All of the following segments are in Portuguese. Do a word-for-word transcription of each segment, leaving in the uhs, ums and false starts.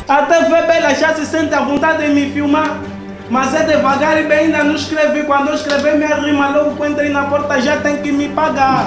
A T V Bela já se sente à vontade de me filmar. Mas é devagar e bem, ainda não escrevi. Quando eu escrever minha rima, logo que eu entrei na porta já tem que me pagar.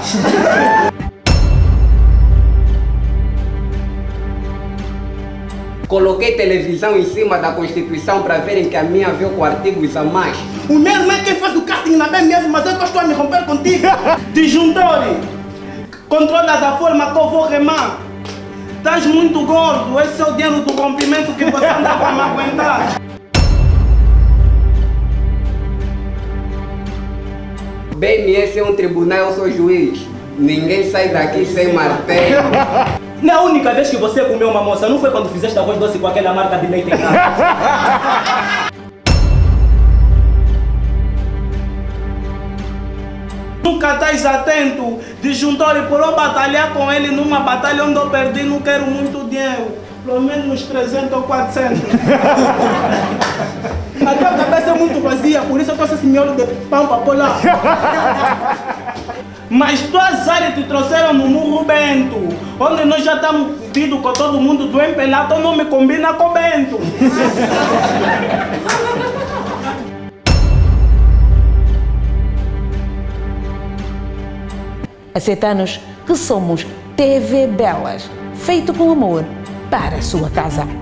Coloquei televisão em cima da Constituição para verem que a minha veio com artigos a mais. O meu irmão é quem faz o casting na B M S, mas eu que estou a me romper contigo. Disjuntor, controla da forma que eu vou remar. Estás muito gordo, esse é o dinheiro do rompimento que você andava a me aguentar. B M S é um tribunal, eu sou juiz. Ninguém sai daqui sem martelo. Na única vez que você comeu uma moça, não foi quando fizeste arroz doce com aquela marca de leite em casa? Nunca estás atento. Disjuntor, por eu batalhar com ele numa batalha onde eu perdi, não quero muito dinheiro. Pelo menos trezentos ou quatrocentos. A tua cabeça é muito vazia, por isso eu trouxe esse miolo de pão para pôr lá. Mas tuas áreas te trouxeram no Murro Bento, onde nós já estamos vindo com todo mundo do empelado, não me combina com Bento. Aceita-nos que somos T V Belas, feito com amor para a sua casa.